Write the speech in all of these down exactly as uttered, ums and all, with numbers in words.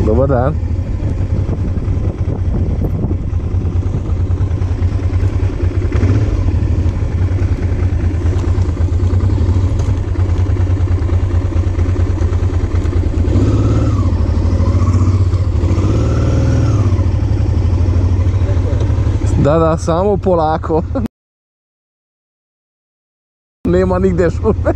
Dobar dan. Da, da, samo polako. Nema nigde šume.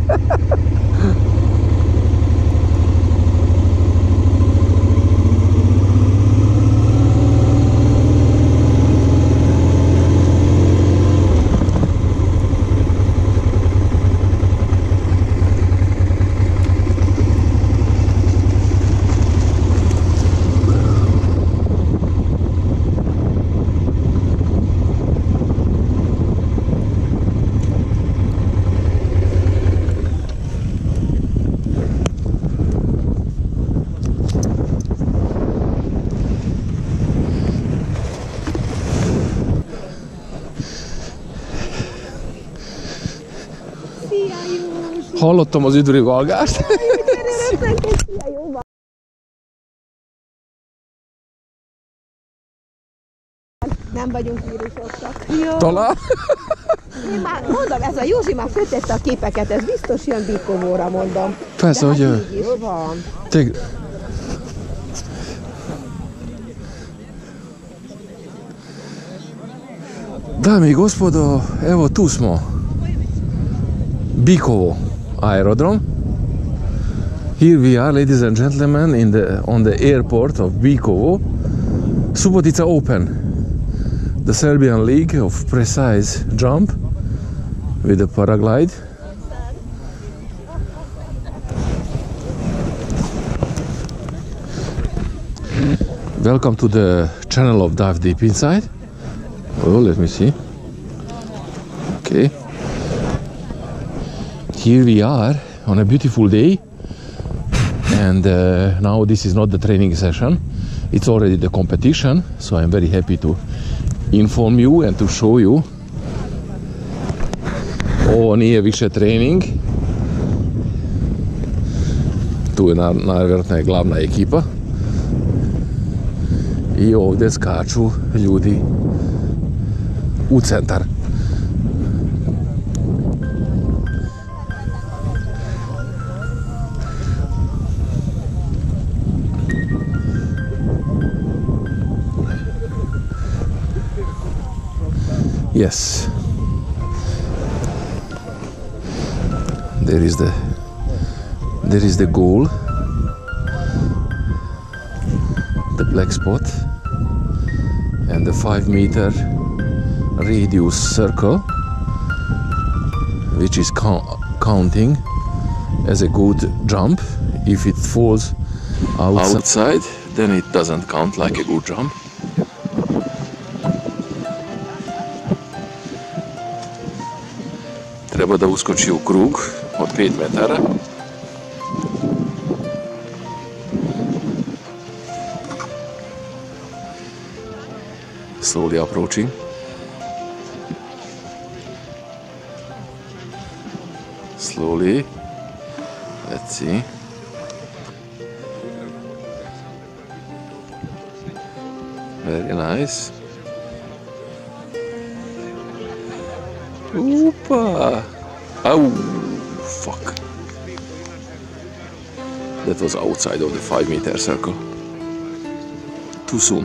Hallottam az üdvrivalgást. Nem vagyunk vírusosak. Talán? Én már mondom, ez a Józsi már föltette a képeket, ez biztos jön Bikovóra, mondom. Persze, hogy jön. Így is van. Tég... Dame i gospodo, evo tu smo. Bikovo aerodrom. Here we are, ladies and gentlemen, in the on the airport of Bikovo. Subotica Open, the Serbian league of precise jump with a paraglide. Welcome to the channel of Dive Deep Inside. Oh, let me see. Okay. Here we are on a beautiful day, and uh, now this is not the training session, it's already the competition, so I'm very happy to inform you and to show you. Ovo nije više trening, tu je najvjerojatnije glavna ekipa i ovdje skaču ljudi u centar. Yes, there is the there is the goal, the black spot, and the five meter radius circle, which is count, counting as a good jump. If it falls outside, outside, then it doesn't count like a good jump. Treba da uskoči u krug od pet metara. Slowly approaching. Slowly. Let's see. Very nice. Oopa! Oh, fuck. That was outside of the five meter circle. Too soon.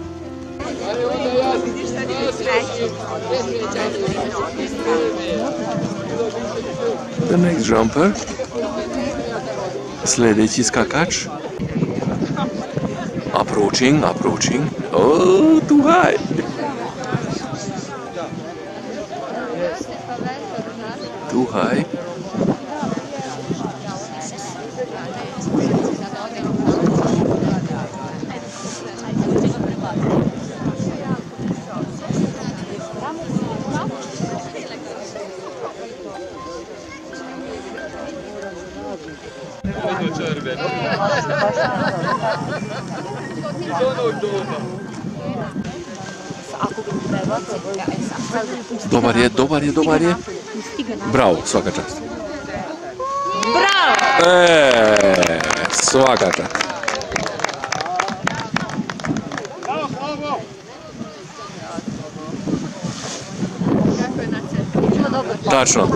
The next jumper. Sljedeći skakač. Approaching, approaching. Oh, too high. Too high. Dobar je, dobar je, dobar je. Bravo, svaka čast. Bravo! Eee, svaka čast. Tačno.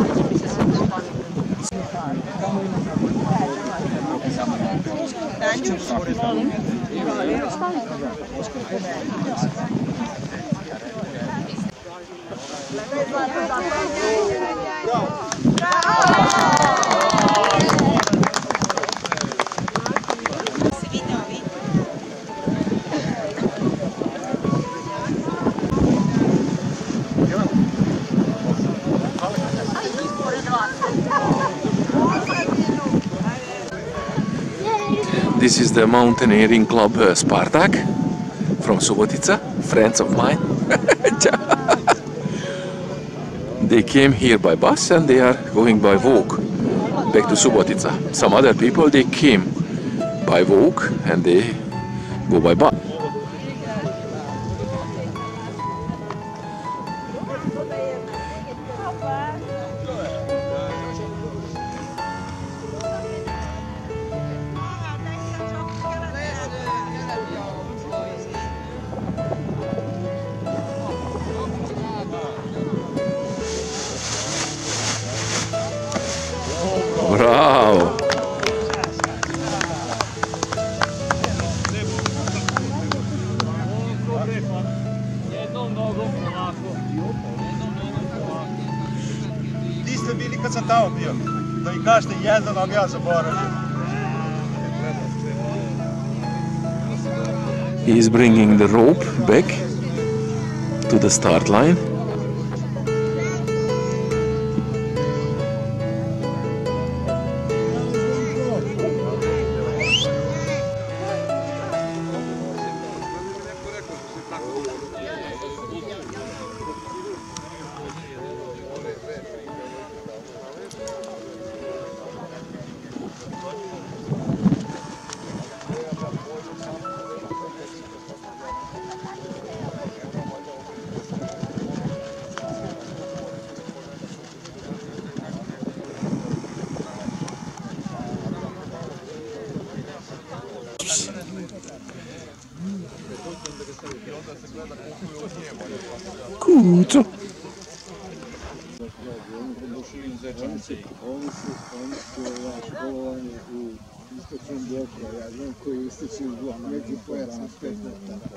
This is the mountaineering club uh, Spartak from Subotica, friends of mine. They came here by bus and they are going by walk back to Subotica. Some other people, they came by walk and they go by bus. Bravo! Di ste bili kad sam tamo bio? Da mi kažete jedan, ali ja zaboravim. He is bringing the rope back to the start line. Kuco. Oni su školovanje u istočnom bloku, a ja znam koji je istočni blok, neki pojasan pet metara.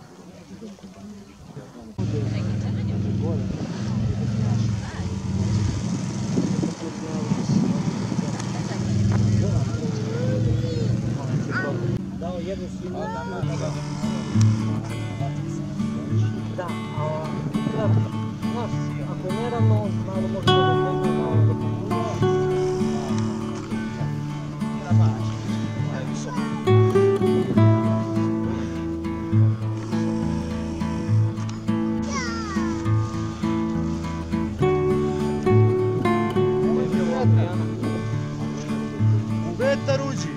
Da, a znaš, ako je neravno, malo može da dotegne, malo da pokuđa. U vetar uđi!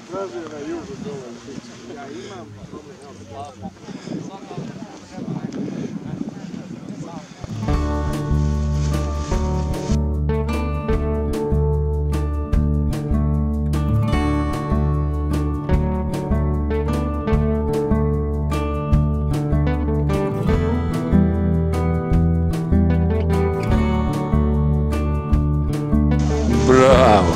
tražio na jugu dole. Ja imam... Bravo!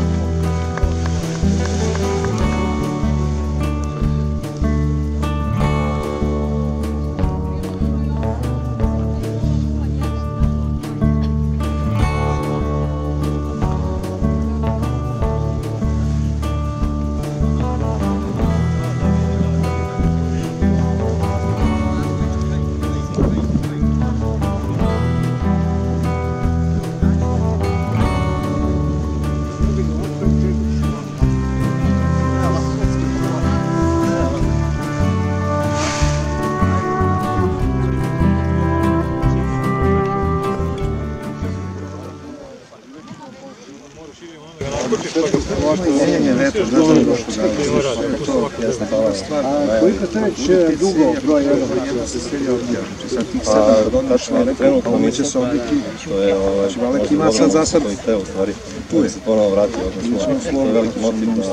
Koliko to već dugo broj jedan se sredio ovdje? Sa tih sedam tačno trenutno mi će se ovdje kivati. Znači Valek ima sad za sad... Tu je. Ponovo vratio, odnosno to je veliki motiv da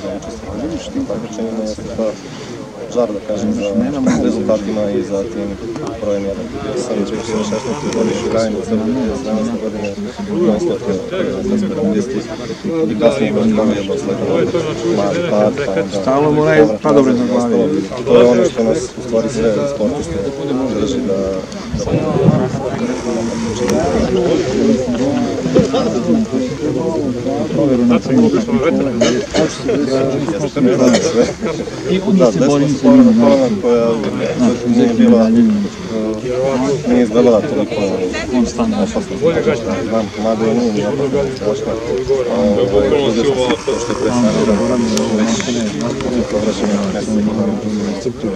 učestvuje. Žar da kažem za rezultatima i za tim brojem jedan. Sam već bio šestnaeste godine u Krajinu, sve dvije hiljade sedamnaeste godine non stop je i kasnije kroz glavi jedno sledano mali pad, pa onda... Stalno mora je padobred na glavi. To je ono što nas u stvari sve sportiste drži da... Provjeru na primjer. Da, desna stvorena kolena koja nije bila, nije izgledala toliko opasno. Znam, mada je nije nije strašno. Što je presanirano, već povraćeno na mjesto.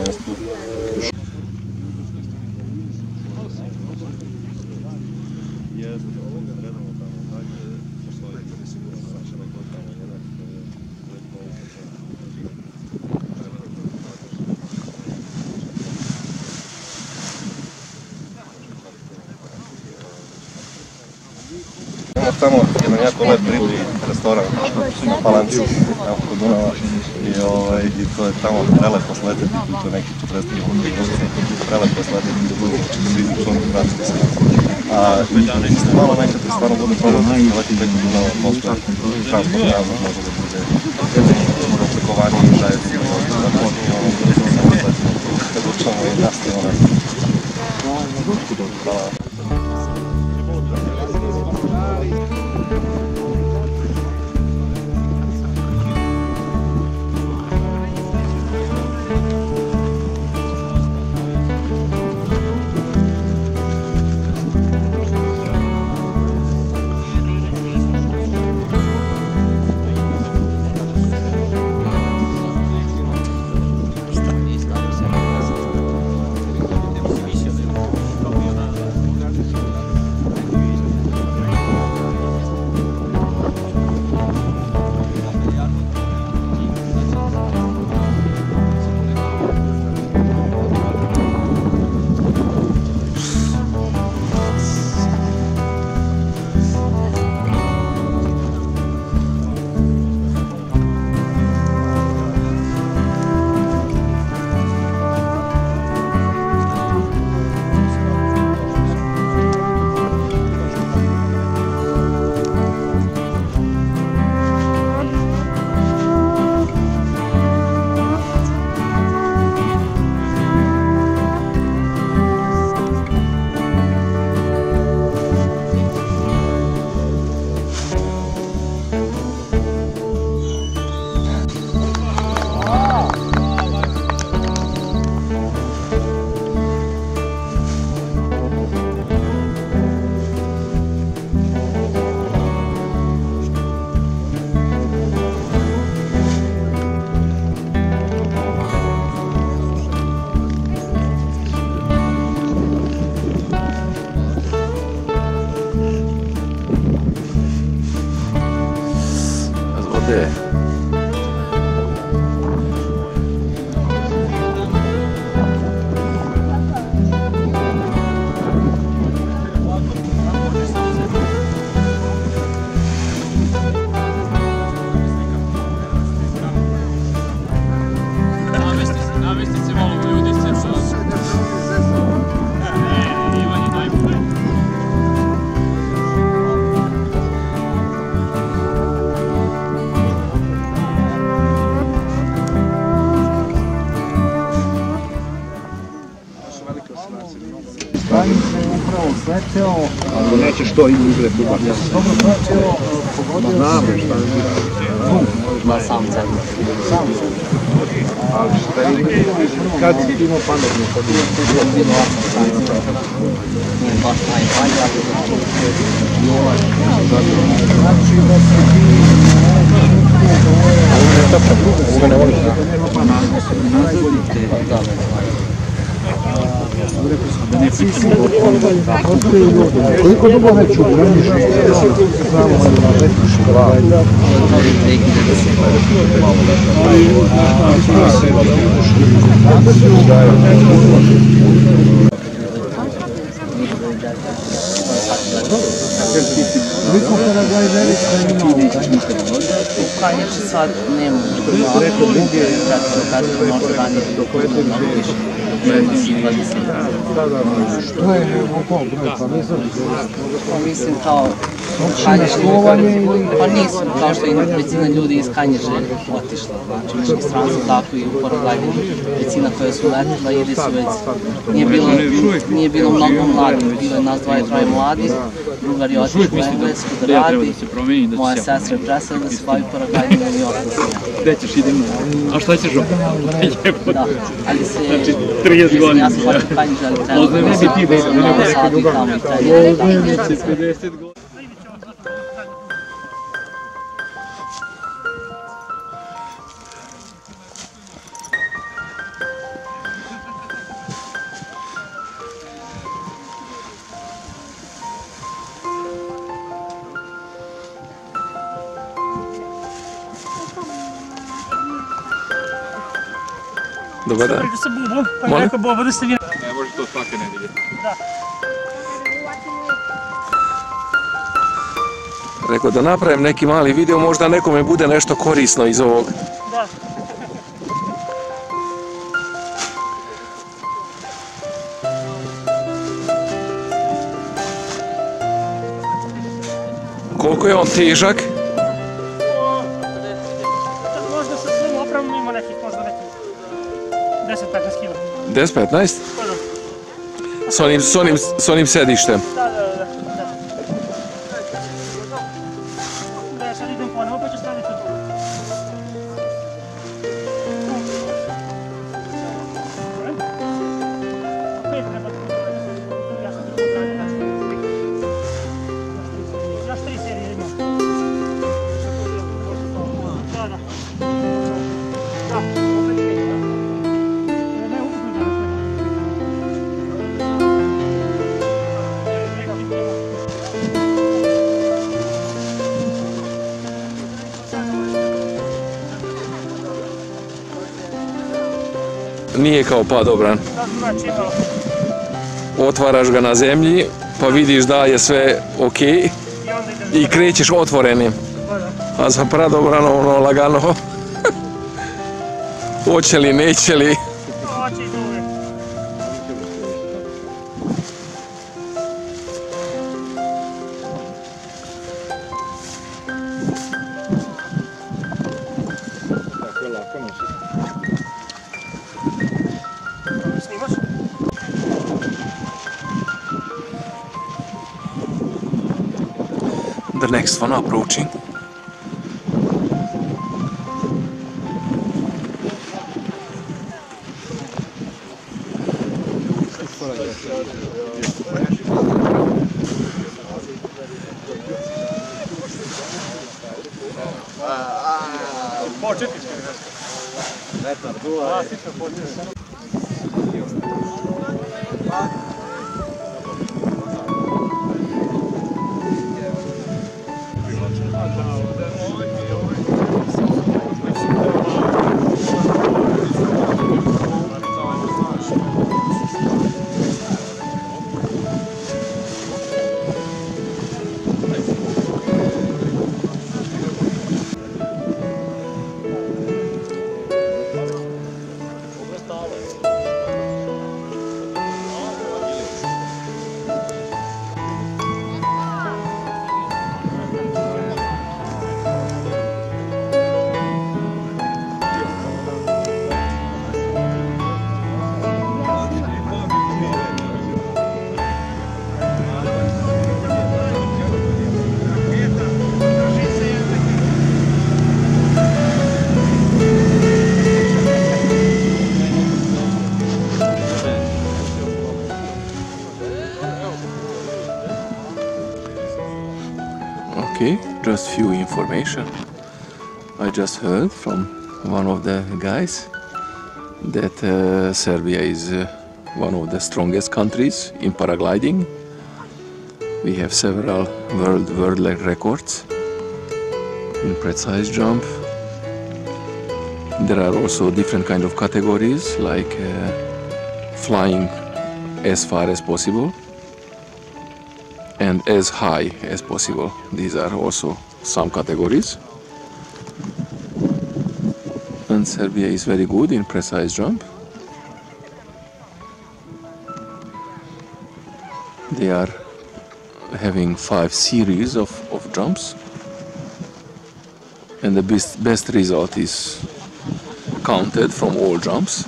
Imamo tamo jedan jako lep riblji restoran na Palanci, tamo kod Dunava i to je tamo prelepo sleteti, to je neki četrdeset kilometara, prelepo sleteti do Dunava, će se vidi čovjek vratiti se. A mislim malo nekad je stvarno bude problem da leti preko Dunava, postoje transport javno, može da bude prekovanje i žajevci, da pođe ono bude se samo sletiti, kad učamo i nastavimo nešto. Hvala. Ako nećeš to idu igre tu baš. Dobro pratio, pogodio. Znam šta je. Ma sam centar. Sam centar. Ali šta je, kad si imao pametno hodio? Bilo osam sati. Nije baš najbolje, ali i ovaj. Znači da se ti... Ovo ne točno, ovo ne voliš. Nema pa najbolji te. Koliko dugo već u Grani živi? Znamo na letnišu gradu. U Kanjici sad nema preko druge, kad može raniti do koje to više. Što je u kom broju? Pa nisam Pa mislim kao Kanjiže, pa nisu, kao što i većina ljudi iz Kanjiže otišla, znači mnogi stranci tako i u Paragvaju, većina koja su letila ili su već, nije bilo, nije bilo mnogo mladih, bilo je nas dva i troje mladih, drugar je otišao u Englesku da radi, moja sestra je presela da se bavi Paragvajima i ostalo sam. Gde ćeš, idemo? A šta ćeš opet? Da, ali se, znači, trideset godina. Ja sam baš u Kanjiže, ali trenutno sam u Novom Sadu i tamo i trenutno. Dobar dan. Sa Bubom, pa je rekao Bobo da ste vi... Ne može to svake nedelje. Da. Rekao da napravim neki mali video, možda nekome bude nešto korisno iz ovog. Da. Koliko je on težak? Možda sa svom opravom ima nekih, možda nekih deset do petnaest kila. deset do petnaest? Pa da. S onim, s onim, s onim sedištem. Da, da, da. Da, ja sad idem ponovo pa ću staviti tu. Pet treba tu. Ja sam tu potražio. Još tri serije imam. Da, da. Da, opet pet. Ne, ukupno danas nema. Nije kao padobran. Da, znači imao. Otvaraš ga na zemlji, pa vidiš da je sve ok I onda idem. i krećeš otvorenim. A za padobranom ono lagano. Hoće li, neće li. Hoće i to uvijek. Tako je lako noći. Snimaš? The next one approaching. Početnički nešto. Metar, duva. Klasično početnički. Stalo. Okay, just few information. I just heard from one of the guys that uh, Serbia is uh, one of the strongest countries in paragliding. We have several world world records in precise jump. There are also different kind of categories, like uh, flying as far as possible and as high as possible. These are also some categories. And Serbia is very good in precise jump. They are having five series of, of jumps, and the best, best result is counted from all jumps.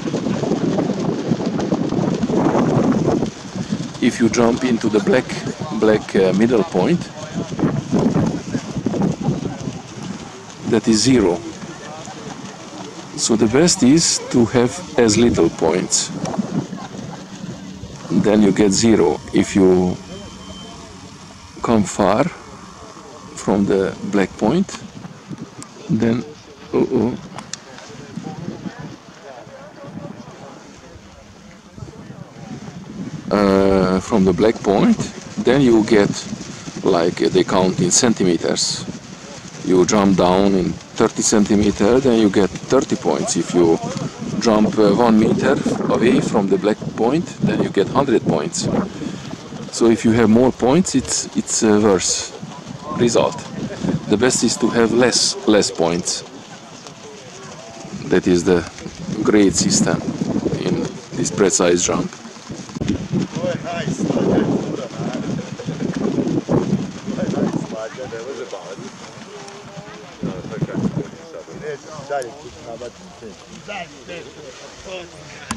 If you jump into the black black uh, middle point, that is zero. So the best is to have as little points. Then you get zero. If you come far from the black point, then uh-oh. Uh, from the black point, then you get, like uh, they count in centimeters. You jump down in thirty centimeters, then you get thirty points. If you jump uh, one meter away from the black point, then you get one hundred points. So if you have more points, it's it's a worse result. The best is to have less less points. That is the grade system in this precise jump. To je najslađa fura, naravno. To je najslađa, ne može bavati. Neće dalje kući nabati. Dalje,